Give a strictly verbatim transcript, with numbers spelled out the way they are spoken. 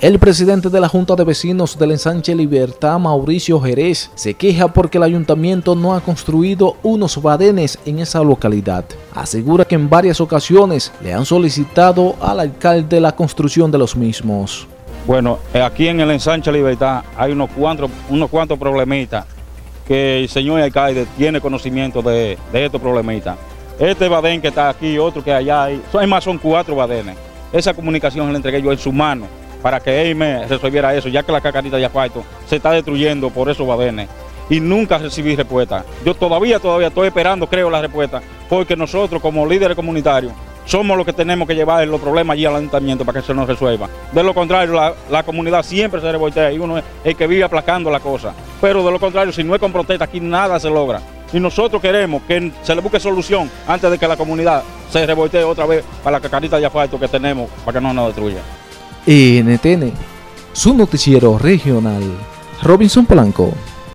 El presidente de la Junta de Vecinos del Ensanche Libertad, Mauricio Jerez, se queja porque el ayuntamiento no ha construido unos badenes en esa localidad. Asegura que en varias ocasiones le han solicitado al alcalde la construcción de los mismos. Bueno, aquí en el Ensanche Libertad hay unos cuantos, unos cuantos problemitas que el señor alcalde tiene conocimiento de, de estos problemitas. Este badén que está aquí, otro que allá hay, son, más son cuatro badenes. Esa comunicación la entregué yo en su mano para que él me resolviera eso, ya que la cacarita de asfalto se está destruyendo por esos badenes. Y nunca recibí respuesta. Yo todavía, todavía estoy esperando, creo, la respuesta, porque nosotros como líderes comunitarios somos los que tenemos que llevar los problemas allí al ayuntamiento para que se nos resuelva. De lo contrario, la, la comunidad siempre se revoltea y uno es el que vive aplacando la cosa. Pero de lo contrario, si no es con protesta, aquí nada se logra. Y nosotros queremos que se le busque solución antes de que la comunidad se revoltee otra vez para la cacarita de asfalto que tenemos para que no nos destruya. N T N, su noticiero regional, Robinson Polanco.